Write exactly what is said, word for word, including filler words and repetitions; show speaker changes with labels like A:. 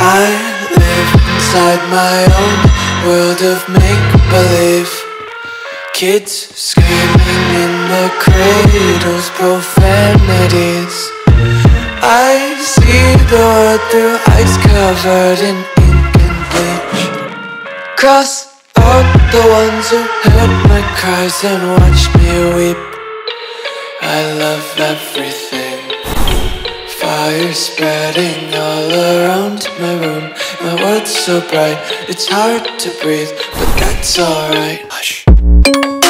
A: I live inside my own world of make-believe. Kids screaming in the cradles, profanities. I see the world through eyes covered in ink and bleach. Cross out the ones who heard my cries and watched me weep. I love everything. Fire spreading all around my room. My world's so bright, it's hard to breathe, but that's alright. Hush.